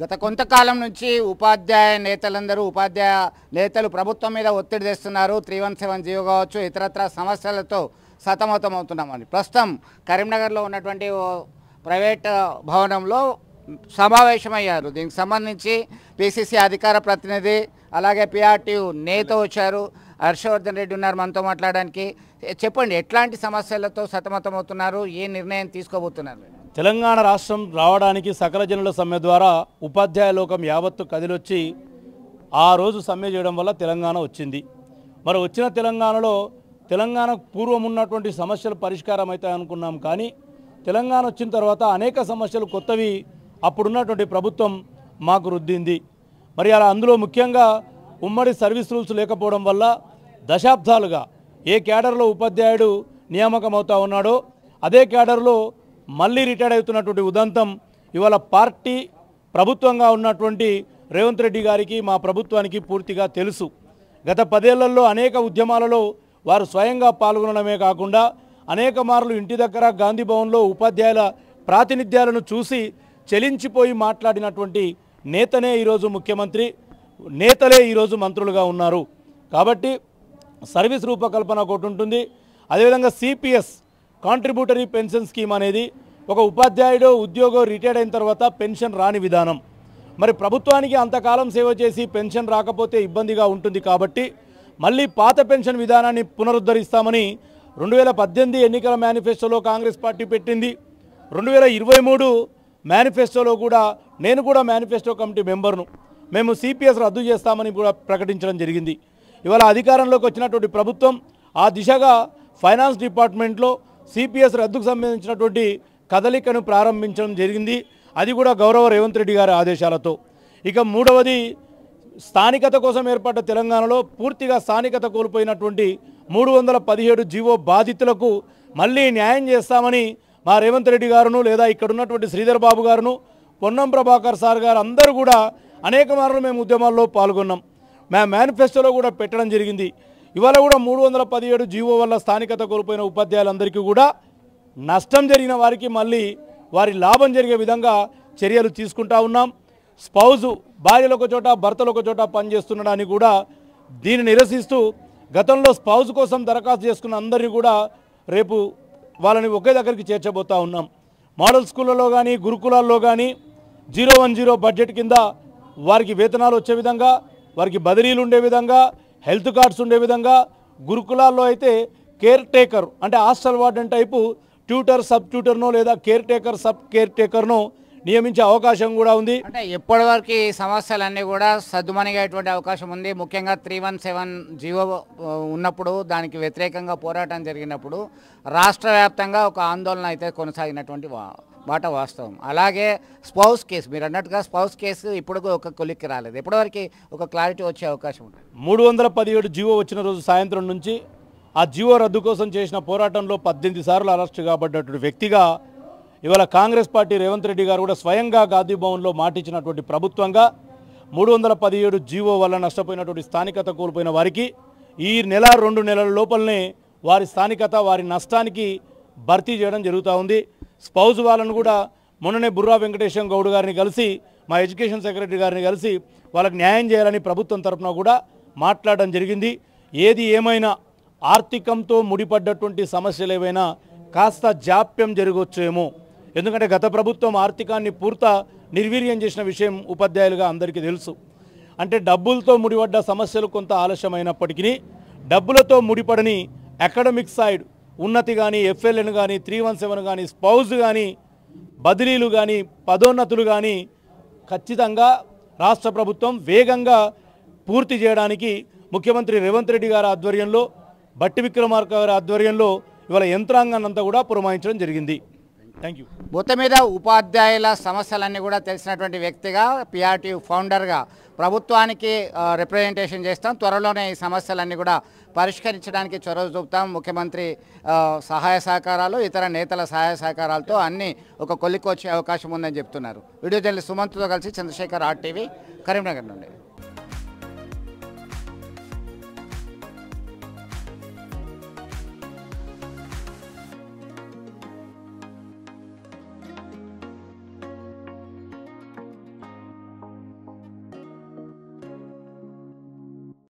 గత కొంతకాలం నుంచి ఉపాధ్యాయ నేతలు ప్రభుత్వం మీద ఒత్తిడి తెస్తున్నారు. 317 జీవో కావచ్చు, ఇతరత్ర సమస్యలతో సతమతమవుతున్నామని ప్రస్తుతం కరీంనగర్లో ఉన్నటువంటి ప్రైవేట్ భవనంలో సమావేశమయ్యారు. దీనికి సంబంధించి పిసిసి అధికార ప్రతినిధి అలాగే పిఆర్టీయూ నేత వచ్చారు. హర్షవర్ధన్ రెడ్డి ఉన్నారు మనతో మాట్లాడడానికి. చెప్పండి, ఎట్లాంటి సమస్యలతో సతమతమవుతున్నారు, ఏ నిర్ణయం తీసుకోబోతున్నారు? తెలంగాణ రాష్ట్రం రావడానికి సకల జనుల సమ్మె ద్వారా ఉపాధ్యాయ లోకం యావత్తు కదిలొచ్చి ఆ రోజు సమ్మె చేయడం వల్ల తెలంగాణ వచ్చింది. మరి వచ్చిన తెలంగాణలో తెలంగాణకు పూర్వం ఉన్నటువంటి సమస్యలు పరిష్కారం అవుతాయి అనుకున్నాం. కానీ తెలంగాణ వచ్చిన తర్వాత అనేక సమస్యలు కొత్తవి అప్పుడున్నటువంటి ప్రభుత్వం మాకు రుద్దింది. మరి అలా అందులో ముఖ్యంగా ఉమ్మడి సర్వీస్ రూల్స్ లేకపోవడం వల్ల దశాబ్దాలుగా ఏ క్యాడర్లో ఉపాధ్యాయుడు నియామకం అవుతా ఉన్నాడో అదే క్యాడర్లో మళ్ళీ రిటైర్డ్ అవుతున్నటువంటి ఉదంతం ఇవాళ పార్టీ ప్రభుత్వంగా ఉన్నటువంటి రేవంత్ రెడ్డి గారికి మా ప్రభుత్వానికి పూర్తిగా తెలుసు. గత 10 ఏళ్లలో అనేక ఉద్యమాలలో వారు స్వయంగా పాల్గొనడమే కాకుండా అనేక మార్లు ఇంటి దగ్గర గాంధీ భవన్లో ఉపాధ్యాయుల ప్రాతినిధ్యాలను చూసి చెలించిపోయి మాట్లాడినటువంటి నేతనే ఈరోజు ముఖ్యమంత్రి, నేతలే ఈరోజు మంత్రులుగా ఉన్నారు. కాబట్టి సర్వీస్ రూపకల్పన ఒకటి ఉంటుంది. అదేవిధంగా సిపిఎస్ కాంట్రిబ్యూటరీ పెన్షన్ స్కీమ్ అనేది ఒక ఉపాధ్యాయుడు ఉద్యోగం రిటైర్డ్ అయిన తర్వాత పెన్షన్ రాని విధానం. మరి ప్రభుత్వానికి అంతకాలం సేవ చేసి పెన్షన్ రాకపోతే ఇబ్బందిగా ఉంటుంది. కాబట్టి మళ్ళీ పాత పెన్షన్ విధానాన్ని పునరుద్ధరిస్తామని 2018 ఎన్నికల మేనిఫెస్టోలో కాంగ్రెస్ పార్టీ పెట్టింది. 2023 మేనిఫెస్టోలో కూడా నేను కూడా మేనిఫెస్టో కమిటీ మెంబర్ను. మేము సిపిఎస్ రద్దు చేస్తామని కూడా ప్రకటించడం జరిగింది. ఇవాళ అధికారంలోకి వచ్చినటువంటి ప్రభుత్వం ఆ దిశగా ఫైనాన్స్ డిపార్ట్మెంట్లో సిపిఎస్ రద్దుకు సంబంధించినటువంటి కదలికను ప్రారంభించడం జరిగింది. అది కూడా గౌరవ రేవంత్ రెడ్డి గారి ఆదేశాలతో. ఇక మూడవది, స్థానికత కోసం ఏర్పడ్డ తెలంగాణలో పూర్తిగా స్థానికత కోల్పోయినటువంటి 317 జీవో బాధితులకు మళ్ళీ న్యాయం చేస్తామని మా రేవంత్ రెడ్డి గారును లేదా ఇక్కడ ఉన్నటువంటి శ్రీధర్ బాబు గారును పొన్నం ప్రభాకర్ సార్ గారు అందరూ కూడా అనేక మార్లు మేము ఉద్యమాల్లో పాల్గొన్నాం. మేము మేనిఫెస్టోలో కూడా పెట్టడం జరిగింది. ఇవాళ కూడా 317 జీవో వల్ల స్థానికత కోల్పోయిన ఉపాధ్యాయులందరికీ కూడా నష్టం జరిగిన వారికి మళ్ళీ వారి లాభం జరిగే విధంగా చర్యలు తీసుకుంటా ఉన్నాం. స్పౌజు భార్యలు ఒక చోట భర్తలు ఒక చోట పనిచేస్తుండడానికి కూడా దీన్ని నిరసిస్తూ గతంలో స్పౌజ్ కోసం దరఖాస్తు చేసుకున్న అందరినీ కూడా రేపు వాళ్ళని ఒకే దగ్గరికి చేర్చబోతూ ఉన్నాం. మోడల్ స్కూళ్ళలో కానీ గురుకులాల్లో కానీ 010 బడ్జెట్ కింద వారికి వేతనాలు వచ్చే విధంగా, వారికి బదిలీలు ఉండే విధంగా, హెల్త్ కార్డ్స్ ఉండే విధంగా, గురుకులాల్లో అయితే కేర్ టేకర్ అంటే hostel warden type tutor sub ట్యూటర్నో లేదా కేర్ టేకర్ సబ్ కేర్ టేకర్ను నియమించే అవకాశం కూడా ఉంది. అంటే ఎప్పటివరకు ఈ సమస్యలన్నీ కూడా సద్దుమణిగేటువంటి అవకాశం ఉంది. ముఖ్యంగా 317 జీవో ఉన్నప్పుడు దానికి వ్యతిరేకంగా పోరాటం జరిగినప్పుడు రాష్ట్ర వ్యాప్తంగా ఒక ఆందోళన అయితే కొనసాగినటువంటి మాట వాస్తవం. అలాగే స్పౌస్ కేసు, మీరు అన్నట్టుగా స్పౌస్ కేసు ఇప్పుడు ఒక కొలిక్కి రాలేదు. ఎప్పటివరకు ఒక క్లారిటీ వచ్చే అవకాశం ఉంది? 317 జీవో వచ్చిన రోజు సాయంత్రం నుంచి ఆ జీవో రద్దు కోసం చేసిన పోరాటంలో 18 సార్లు అరెస్టు కాబడ్డటువంటి వ్యక్తిగా ఇవాళ కాంగ్రెస్ పార్టీ రేవంత్ రెడ్డి గారు కూడా స్వయంగా గాంధీ భవన్లో మాటిచ్చినటువంటి ప్రభుత్వంగా 317 జీవో వల్ల నష్టపోయినటువంటి స్థానికత కోల్పోయిన వారికి ఈ నెల 2 నెలల లోపలనే వారి స్థానికత వారి నష్టానికి భర్తీ చేయడం జరుగుతూ ఉంది. స్పౌజ్ వాళ్ళను కూడా మొన్ననే బుర్రా వెంకటేశం గౌడ్ గారిని కలిసి మా ఎడ్యుకేషన్ సెక్రటరీ గారిని కలిసి వాళ్ళకి న్యాయం చేయాలని ప్రభుత్వం తరఫున కూడా మాట్లాడడం జరిగింది. ఏది ఏమైనా ఆర్థికంతో ముడిపడ్డటువంటి సమస్యలు ఏవైనా కాస్త జాప్యం జరగవచ్చేమో. ఎందుకంటే గత ప్రభుత్వం ఆర్థికాన్ని పూర్తి నిర్వీర్యం చేసిన విషయం ఉపాధ్యాయులుగా అందరికీ తెలుసు. అంటే డబ్బులతో ముడిపడ్డ సమస్యలు కొంత ఆలస్యమైనప్పటికీ డబ్బులతో ముడిపడని అకాడమిక్ సైడ్ ఉన్నతి కానీ, ఎఫ్ఎల్ఎన్ కానీ, 317 కానీ, స్పౌజ్ కానీ, బదిలీలు కానీ, పదోన్నతులు కానీ ఖచ్చితంగా రాష్ట్ర ప్రభుత్వం వేగంగా పూర్తి చేయడానికి ముఖ్యమంత్రి రేవంత్ రెడ్డి గారి ఆధ్వర్యంలో, బట్టి విక్రమార్క గారి ఆధ్వర్యంలో ఇవాళ యంత్రాంగాన్ని అంతా కూడా పురమాయించడం జరిగింది. Thank you. మొత్తం మీద ఉపాధ్యాయుల సమస్యలన్నీ కూడా తెలిసినటువంటి వ్యక్తిగా, పిఆర్టీయూ ఫౌండర్గా ప్రభుత్వానికి రిప్రజెంటేషన్ చేస్తాం. త్వరలోనే ఈ సమస్యలన్నీ కూడా పరిష్కరించడానికి చొరవ చూపుతాం. ముఖ్యమంత్రి సహాయ సహకారాలు, ఇతర నేతల సహాయ సహకారాలతో అన్నీ ఒక కొలిక్కి వచ్చే అవకాశం ఉందని చెప్తున్నారు. వీడియో జర్నలిస్ట్ సుమంత్తో కలిసి చంద్రశేఖర్, RTV, కరీంనగర్ నుండి.